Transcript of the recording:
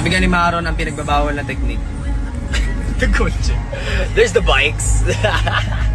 Sabi nga ni Maron ang pinagbabawal na technique. The kotse. There's the bikes.